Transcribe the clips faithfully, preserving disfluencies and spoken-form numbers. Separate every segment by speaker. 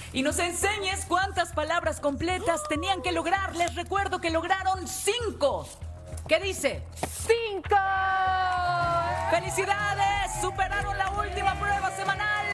Speaker 1: y nos enseñes cuántas palabras completas tenían que lograr. Les recuerdo que lograron cinco. ¿Qué dice?
Speaker 2: ¡Cinco!
Speaker 1: ¡Felicidades! ¡Superaron la última prueba semanal!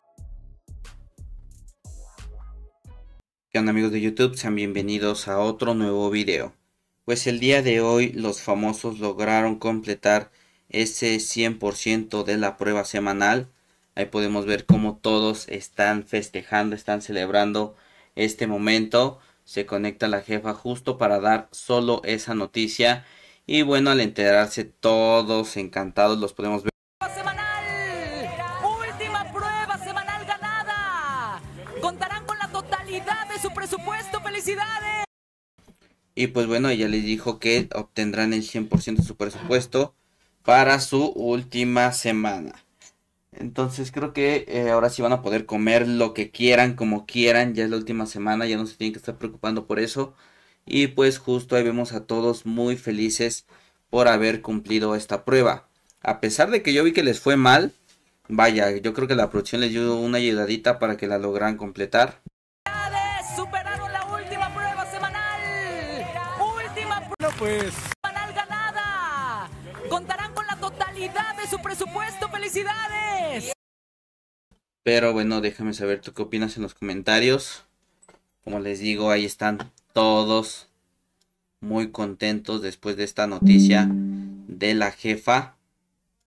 Speaker 3: ¿Qué onda, amigos de YouTube? Sean bienvenidos a otro nuevo video. Pues el día de hoy los famosos lograron completar ese cien por ciento de la prueba semanal. Ahí podemos ver cómo todos están festejando, están celebrando este momento. Se conecta la jefa justo para dar solo esa noticia. Y bueno, al enterarse todos encantados los podemos ver.
Speaker 1: Semanal, última prueba semanal ganada. Contarán con la totalidad de su presupuesto. ¡Felicidades!
Speaker 3: Y pues bueno, ella les dijo que obtendrán el cien por ciento de su presupuesto para su última semana. Entonces creo que eh, ahora sí van a poder comer lo que quieran, como quieran. Ya es la última semana, ya no se tienen que estar preocupando por eso. Y pues justo ahí vemos a todos muy felices por haber cumplido esta prueba. A pesar de que yo vi que les fue mal, vaya, yo creo que la producción les dio una ayudadita para que la lograran completar.
Speaker 1: Superaron la última prueba semanal. Última prueba
Speaker 4: pues.
Speaker 1: semanal ganada. Contarán con la totalidad de su presupuesto. ¡Felicidades!
Speaker 3: Pero bueno, déjame saber tú qué opinas en los comentarios. Como les digo, ahí están todos muy contentos después de esta noticia de la jefa.